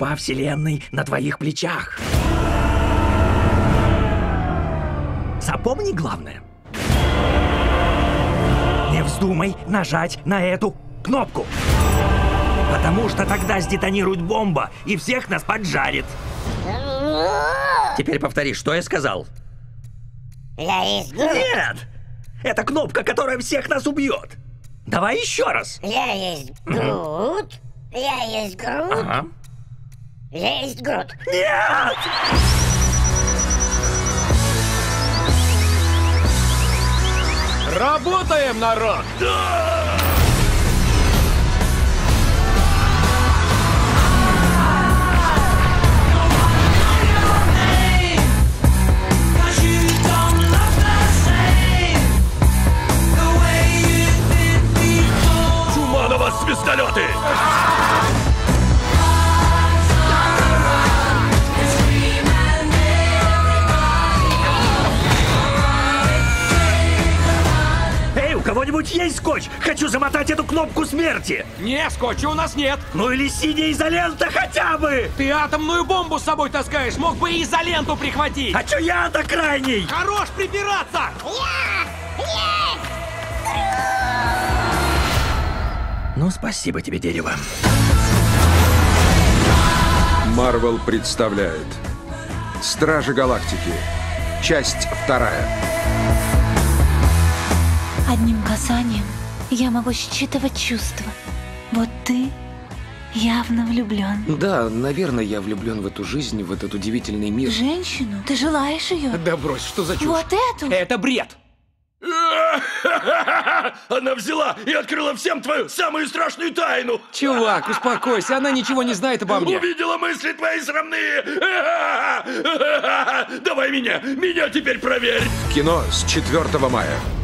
судьба Вселенной на твоих плечах. Запомни главное. Не вздумай нажать на эту кнопку. Потому что тогда сдетонирует бомба и всех нас поджарит. Теперь повтори, что я сказал. Я есть Грут. Нет! Это кнопка, которая всех нас убьет. Давай еще раз. Я есть Грут. Я есть Грут. Ага. Я есть Грут. Нет! Работаем, народ! Чума на вас, звездолеты! Эй, у кого-нибудь есть скотч? Хочу замотать эту кнопку смерти. Не, скотча у нас нет. Ну или синяя изолента хотя бы. Ты атомную бомбу с собой таскаешь, мог бы и изоленту прихватить. А чё я-то крайний? Хорош припираться! Ну, спасибо тебе, дерево. Марвел представляет Стражи Галактики. Часть 2. Одним касанием я могу считывать чувства. Вот ты явно влюблен. Да, наверное, я влюблен в эту жизнь, в этот удивительный мир. Женщину? Ты желаешь ее? Да брось, что за чушь? Вот эту? Это бред. Она взяла и открыла всем твою самую страшную тайну! Чувак, успокойся, она ничего не знает обо мне. Увидела мысли твои срамные! Давай меня теперь проверь! Кино с 4 мая.